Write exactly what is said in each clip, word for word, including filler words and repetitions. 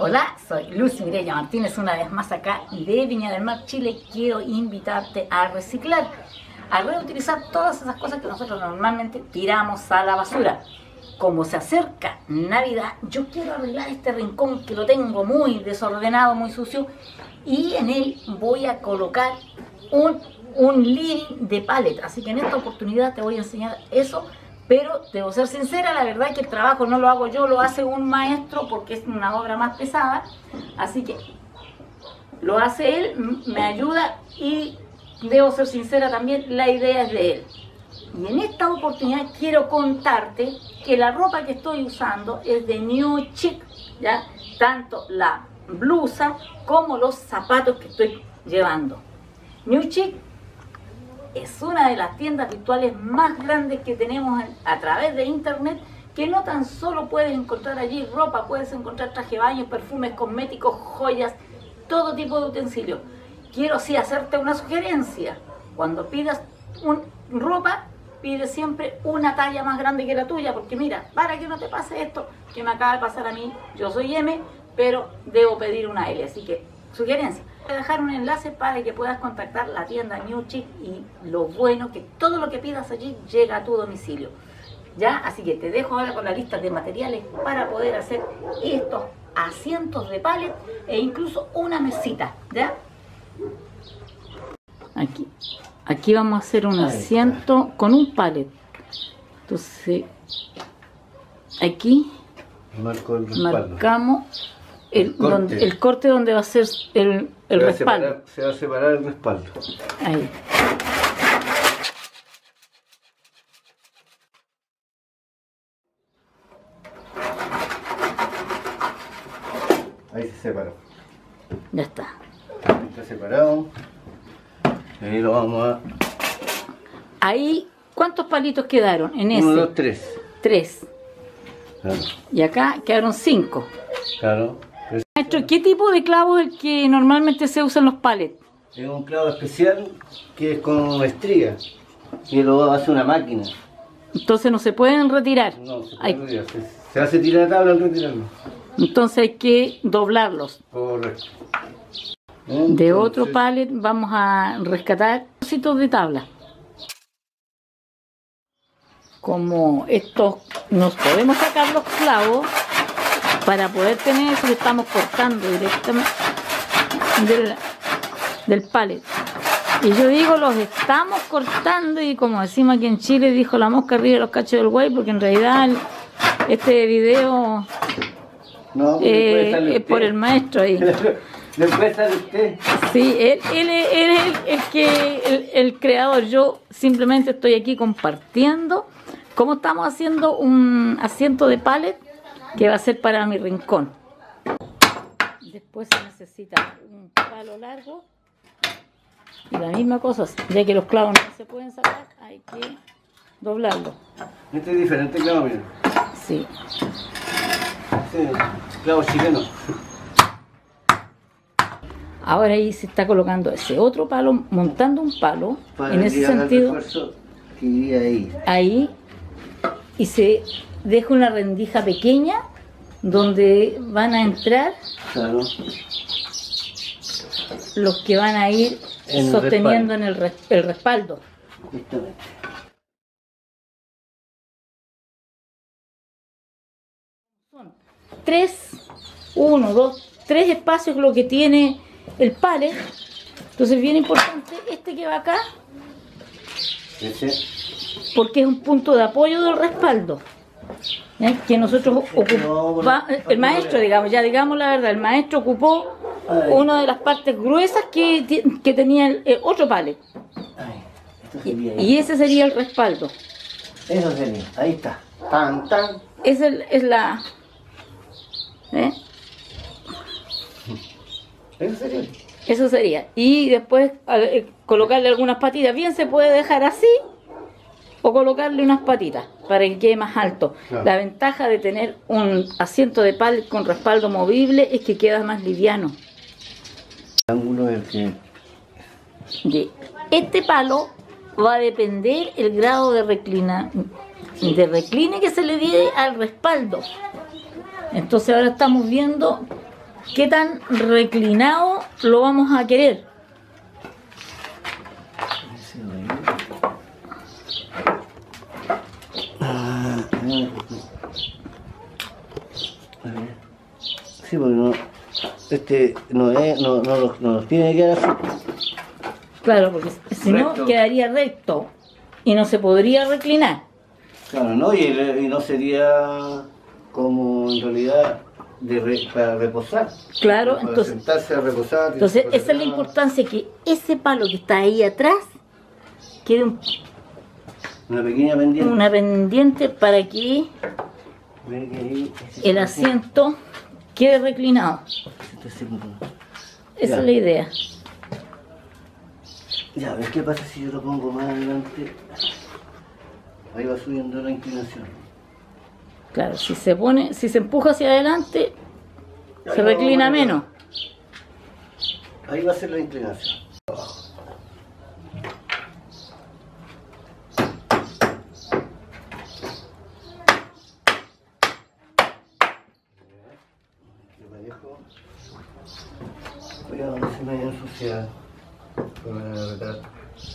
Hola, soy Lucy Mireya Martínez, una vez más acá de Viña del Mar, Chile. Quiero invitarte a reciclar, a reutilizar todas esas cosas que nosotros normalmente tiramos a la basura. Como se acerca Navidad, yo quiero arreglar este rincón que lo tengo muy desordenado, muy sucio, y en él voy a colocar un, un living de pallet. Así que en esta oportunidad te voy a enseñar eso. Pero debo ser sincera, la verdad es que el trabajo no lo hago yo, lo hace un maestro porque es una obra más pesada. Así que lo hace él, me ayuda y debo ser sincera también, la idea es de él. Y en esta oportunidad quiero contarte que la ropa que estoy usando es de New Chic, ¿ya? Tanto la blusa como los zapatos que estoy llevando. New Chic es una de las tiendas virtuales más grandes que tenemos a través de internet, que no tan solo puedes encontrar allí ropa, puedes encontrar traje de baño, perfumes, cosméticos, joyas, todo tipo de utensilios. Quiero sí hacerte una sugerencia: cuando pidas un, ropa, pide siempre una talla más grande que la tuya, porque mira, para que no te pase esto que me acaba de pasar a mí, yo soy M, pero debo pedir una L, así que sugerencia. Voy a dejar un enlace para que puedas contactar la tienda New Chic, y lo bueno que todo lo que pidas allí llega a tu domicilio, ¿ya? Así que te dejo ahora con la lista de materiales para poder hacer estos asientos de pallet e incluso una mesita, ¿ya? Aquí, aquí vamos a hacer un asiento con un pallet. Entonces, aquí Marco el respaldo. Marcamos el, el, corte. Donde, el corte donde va a ser el, el se respaldo. Separar, se va a separar el respaldo. Ahí. Ahí se separó. Ya está. Está separado. Ahí lo vamos a... Ahí, ¿cuántos palitos quedaron en ese? Uno, dos, tres. Tres. Claro. Y acá quedaron cinco. Claro. Maestro, ¿qué tipo de clavo es el que normalmente se usa en los palets? Es un clavo especial que es con estría, y lo hace una máquina. Entonces no se pueden retirar. No, se puede Hay... retirar. Se, se hace tirar la tabla al retirarlo. Entonces hay que doblarlos. Correcto. Entonces, de otro palet vamos a rescatar trocitos de tabla. Como estos nos podemos sacar los clavos para poder tener eso que estamos cortando directamente del, del palet. Y yo digo los estamos cortando, y como decimos aquí en Chile, dijo la mosca arriba de los cachos del güey, porque en realidad el, este video no, eh, es por el maestro ahí. Después sale usted. Sí, él, él, él, él es el, el, que, el, el creador. Yo simplemente estoy aquí compartiendo cómo estamos haciendo un asiento de pallet que va a ser para mi rincón. Después se necesita un palo largo y la misma cosa, ya que los clavos no se pueden sacar, hay que doblarlo. Este es diferente clavo, mira. Sí. Este clavo chileno. Ahora ahí se está colocando ese otro palo, montando un palo, para en ese sentido, que iría ahí. ahí, y se deja una rendija pequeña donde van a entrar, claro, los que van a ir en sosteniendo el en el, res, el respaldo. Justamente. Son tres, uno, dos, tres espacios lo que tiene el pallet. Entonces bien importante este que va acá, ¿Ese? porque es un punto de apoyo del respaldo, ¿eh? Que nosotros ocupamos, el maestro, digamos, ya digamos la verdad, el maestro ocupó una de las partes gruesas que, que tenía el, el otro pallet. Y, y ese sería el respaldo. Eso sería, ahí está. Tan, tan. Es, el, es la... ¿eh? Eso sería. Eso sería. Y después eh, colocarle algunas patitas. Bien se puede dejar así o colocarle unas patitas para que quede más alto. Claro. La ventaja de tener un asiento de pallet con respaldo movible es que queda más liviano. El ángulo es que... Y este palo va a depender el grado de reclina, de recline que se le dé al respaldo. Entonces ahora estamos viendo ¿Qué tan reclinado lo vamos a querer? Sí, porque no, este no es, no, no, los, no los tiene que quedar así. Claro, porque si no quedaría recto y no se podría reclinar. Claro, ¿no? Y, y no sería como en realidad de re, para reposar. Claro, para entonces, sentarse a reposar. entonces esa es la importancia, que ese palo que está ahí atrás quede un, una pequeña pendiente. Una pendiente para que el asiento quede reclinado. Esa Ya. es la idea. Ya, a ver qué pasa si yo lo pongo más adelante. Ahí va subiendo la inclinación. Claro, si se pone, si se empuja hacia adelante, Ahí se va, reclina vamos a menos. Ahí va a ser la inclinación. Voy a donde se me haya ensuciado. Con el retrato.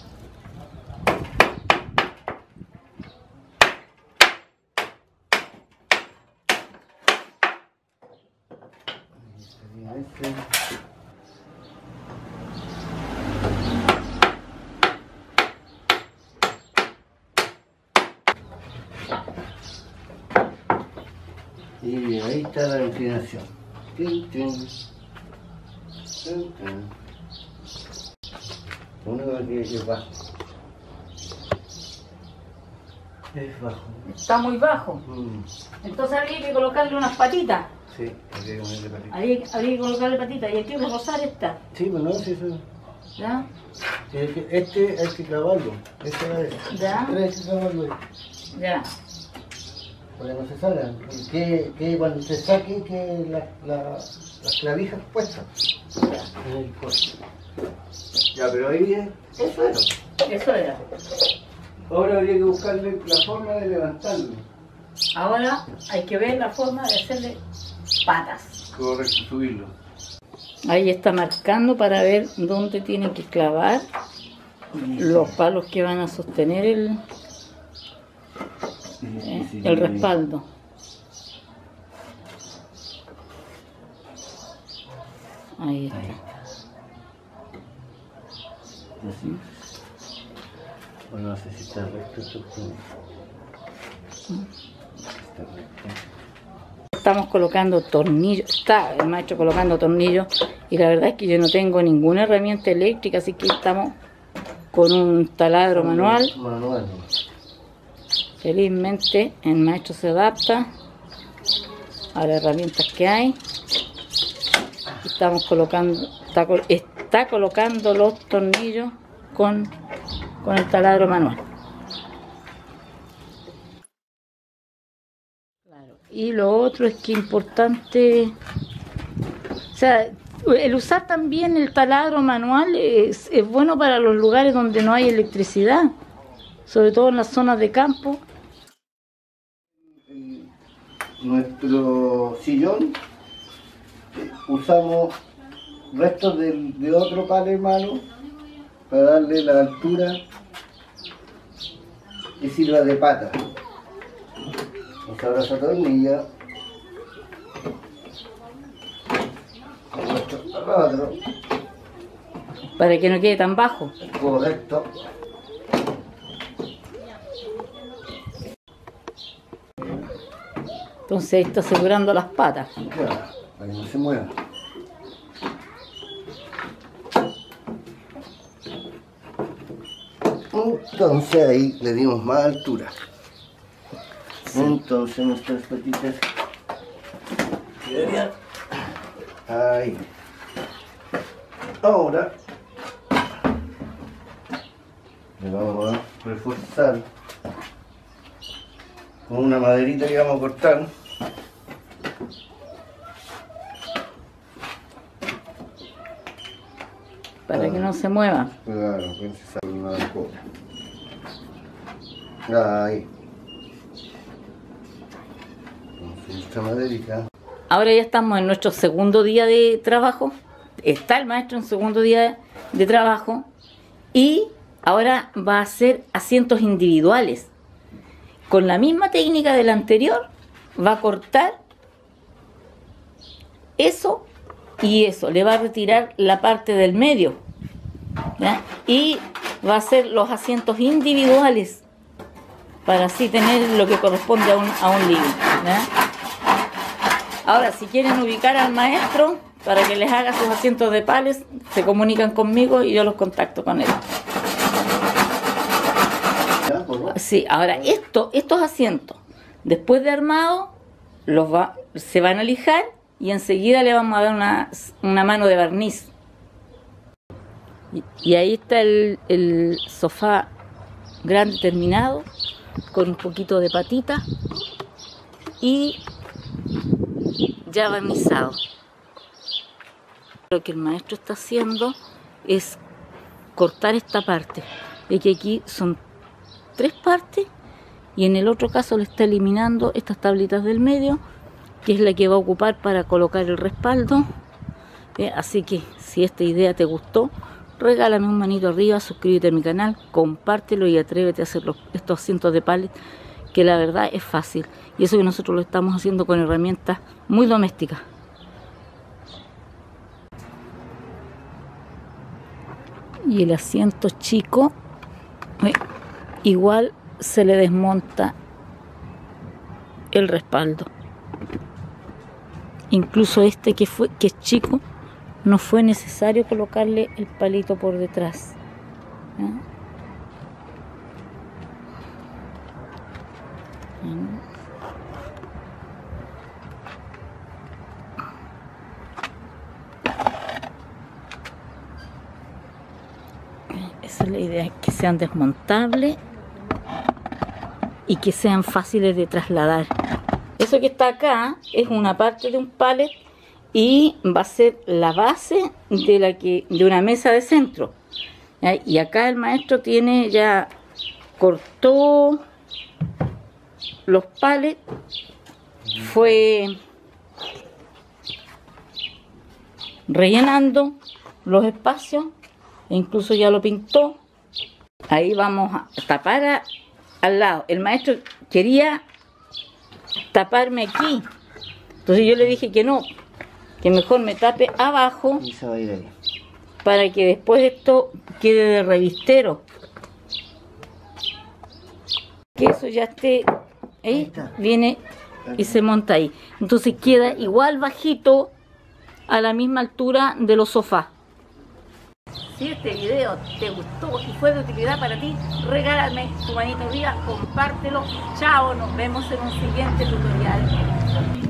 Y ahí está la inclinación. Tin, tin. Tin, tin. Lo único que es bajo. Es bajo. Está muy bajo. Mm. Entonces habría que colocarle unas patitas. Sí, habría que ponerle patita. Habría, habría que colocarle patitas. Y aquí que rozar esta. Sí, pues no, sí, sí. ¿Ya? Sí, es que este hay que clavarlo. Este era este. Ya. Este hay que clavarlo ahí. Ya. Para que no se salgan. Y que, que cuando se saque, que la, la, las clavijas puestas. Ya. En el coche. Ya, pero ahí viene. Eso era. Eso era. Ahora habría que buscarle la forma de levantarlo. Ahora hay que ver la forma de hacerle patas. Correcto, subirlo. Ahí está marcando para ver dónde tienen que clavar los palos que van a sostener el, eh, el respaldo. Ahí está. Así. Bueno, no sé si está recto esto. Está recto. Estamos colocando tornillos, está el maestro colocando tornillos y la verdad es que yo no tengo ninguna herramienta eléctrica, así que estamos con un taladro manual. Manual. Felizmente el maestro se adapta a las herramientas que hay. Estamos colocando, está, está colocando los tornillos con, con el taladro manual. Y lo otro es que es importante, o sea, el usar también el taladro manual es, es bueno para los lugares donde no hay electricidad, sobre todo en las zonas de campo. Nuestro sillón eh, usamos restos de, de otro palo hermano para darle la altura que sirva de pata. Ahora se atornilla con nuestro taladro. Para que no quede tan bajo. Correcto. Entonces ahí está asegurando las patas. Ya, para que no se mueva. Entonces ahí le dimos más altura. Entonces nuestras patitas quedarían ahí. Ahora le vamos a reforzar con una maderita que vamos a cortar. Para ah, que no se mueva. Claro, que se salga una de cobre. Ahí. Entonces esta maderita ahora ya estamos en nuestro segundo día de trabajo. Está el maestro en segundo día de trabajo. Y ahora va a hacer asientos individuales. Con la misma técnica del anterior, va a cortar eso y eso. Le va a retirar la parte del medio, ¿ya? Y va a hacer los asientos individuales para así tener lo que corresponde a un, a un living, ¿ya? Ahora, si quieren ubicar al maestro para que les haga sus asientos de pales, se comunican conmigo y yo los contacto con él. Sí, ahora esto, estos asientos, después de armado, los va, se van a lijar y enseguida le vamos a dar una, una mano de barniz. Y, y ahí está el, el sofá grande terminado, con un poquito de patita y ya barnizado. Lo que el maestro está haciendo es cortar esta parte, de que aquí son tres partes y en el otro caso le está eliminando estas tablitas del medio, que es la que va a ocupar para colocar el respaldo. Eh, así que si esta idea te gustó, regálame un manito arriba, suscríbete a mi canal, compártelo y atrévete a hacer los, estos asientos de pallet, que la verdad es fácil. Y eso que nosotros lo estamos haciendo con herramientas muy domésticas. Y el asiento chico, eh, igual se le desmonta el respaldo. Incluso este que fue que es chico, no fue necesario colocarle el palito por detrás, ¿eh? Esa es la idea, que sean desmontables y que sean fáciles de trasladar. Eso que está acá es una parte de un pallet y va a ser la base de la que de una mesa de centro. ¿Ya? Y acá el maestro tiene ya cortó los pallets, fue rellenando los espacios e incluso ya lo pintó. Ahí vamos a tapar a, al lado. El maestro quería taparme aquí, entonces yo le dije que no, que mejor me tape abajo Y se va a ir ahí. para que después esto quede de revistero, que eso ya esté ahí, Ahí está. viene y se monta ahí, entonces queda igual bajito, a la misma altura de los sofás. Si este video te gustó y fue de utilidad para ti, regálame tu manito arriba, compártelo. Chao, nos vemos en un siguiente tutorial.